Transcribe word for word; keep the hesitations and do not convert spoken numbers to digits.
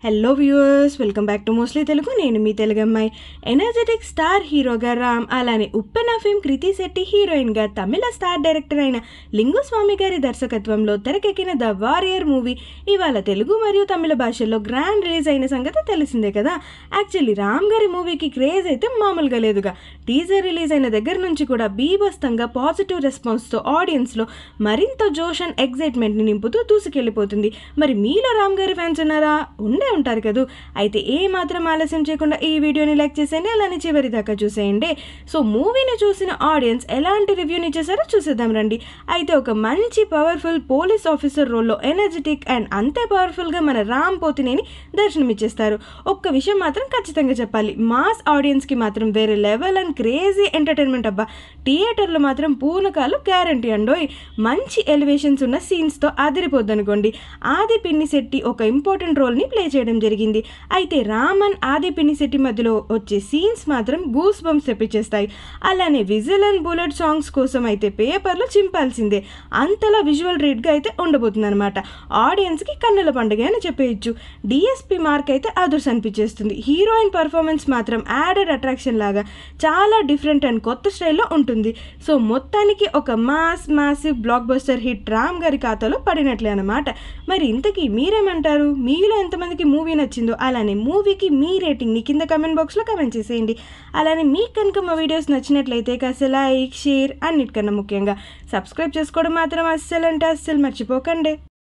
Hello viewers, welcome back to mostly Telugu. నేను మీ తెలుగు అమ్మాయి. ఎనర్జెటిక్ స్టార్ హీరోగా రామ్, అలానే ఉప్పెన ఫిల్మ్ కృతి శెట్టి హీరోయిన్గా తమిళ స్టార్ డైరెక్టర్ అయిన లింగుస్వామి గారి దర్శకత్వంలో తెరకెక్కిన ద వారియర్ మూవీ ఇవాళ తెలుగు మరియు తమిళ భాషల్లో గ్రాండ్ రిలీజ్ అయిన సంగతి తెలిసిందే కదా. యాక్చువల్లీ రామ్ గారి మూవీకి క్రేజ్ అయితే మామూలుగా లేదుగా. టీజర్ రిలీజ్ అయిన దగ్గర నుంచి కూడా బీభత్సంగా పాజిటివ్ రెస్పాన్స్తో ఆడియన్స్లో మరింత జోష్ అండ్ ఎగ్జైట్మెంట్ని నింపుతూ దూసుకెళ్ళిపోతుంది. మరి మీలో రామ్ గారి ఫ్యాన్స్ ఉన్నారా? ఉండే ఉంటారు కదా. అయితే ఏ మాత్రం ఆలస్యం చేయకుండా ఈ వీడియోని లైక్ చేసేయండి, అలానే చివరి దాకా చూసేయండి. సో మూవీని చూసిన ఆడియన్స్ ఎలాంటి రివ్యూని ఇచ్చేసారో చూసేద్దాం రండి. అయితే ఒక మంచి పవర్ఫుల్ పోలీస్ ఆఫీసర్ రోల్లో ఎనర్జెటిక్ అండ్ అంతే పవర్ఫుల్గా మన రామ్ పోతినేని దర్శనమిచ్చేస్తారు. ఒక్క విషయం మాత్రం ఖచ్చితంగా చెప్పాలి, మాస్ ఆడియన్స్కి మాత్రం వేరే లెవెల్ అండ్ క్రేజీ ఎంటర్టైన్మెంట్ అబ్బా. థియేటర్లో మాత్రం పూనకాలు గ్యారంటీ అండోయ్. మంచి ఎలివేషన్స్ ఉన్న సీన్స్తో అదిరిపోద్ది అనుకోండి. ఆది పిన్ని శెట్టి ఒక ఇంపార్టెంట్ రోల్ని ప్లే చేయడం జరిగింది. అయితే రామన్ ఆది పిన్ని శెట్టి మధ్యలో వచ్చే సీన్స్ మాత్రం గూస్ బంప్స్ తెప్పించేస్తాయి. అలానే విజిల్ అండ్ బుల్లెట్ సాంగ్స్ కోసం అయితే పేపర్లో చింపాల్సిందే. అంతలా విజువల్ రీడ్గా అయితే ఉండబోతుంది అనమాట. ఆడియన్స్కి కన్నుల పండుగ అని చెప్పేయచ్చు. డిఎస్పి మార్క్ అయితే అదుర్స్ అనిపించేస్తుంది. హీరోయిన్ పర్ఫార్మెన్స్ మాత్రం యాడెడ్ అట్రాక్షన్ లాగా చాలా డిఫరెంట్ అండ్ కొత్త స్టైల్లో ఉంటుంది. సో మొత్తానికి ఒక mass massive blockbuster hit Ram గారి ఖాతాలో పడినట్లే అనమాట. మరి ఇంతకీ మీరేమంటారు? మీలో ఎంతమందికి మూవీ నచ్చిందో, అలానే మూవీకి మీ రేటింగ్ని కింద కమెంట్ బాక్స్లో కమెంట్ చేసేయండి. అలానే మీకు కనుక మా వీడియోస్ నచ్చినట్లయితే కాస్త లైక్, షేర్, అన్నిటికన్నా ముఖ్యంగా సబ్స్క్రైబ్ చేసుకోవడం మాత్రం అస్సలు అంటే అస్సలు మర్చిపోకండి.